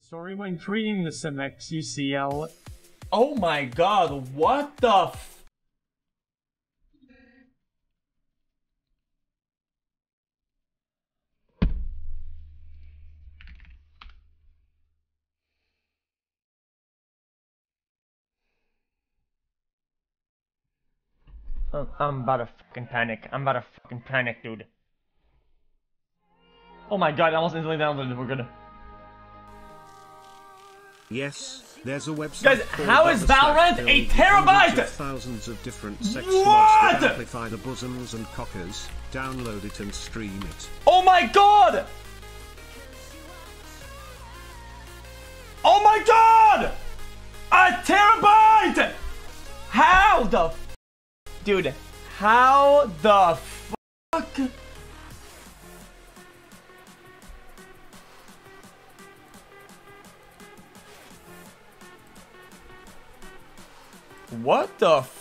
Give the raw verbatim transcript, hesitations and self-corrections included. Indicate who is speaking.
Speaker 1: Sorry when creating the sim xQcOW.
Speaker 2: Oh my god, what the f-
Speaker 3: Oh, I'm about to fucking panic. I'm about to fucking panic, dude. Oh my god, I almost instantly downloaded. We're gonna.
Speaker 4: Yes, there's a website.
Speaker 2: Guys, how is Valorant a terabyte?
Speaker 4: Thousands of different sex
Speaker 2: What?
Speaker 4: mods that amplify the bosoms and cockers. Download it and stream it.
Speaker 2: Oh my god! Oh my god! A terabyte! How the f- Dude, how the fuck? What the f-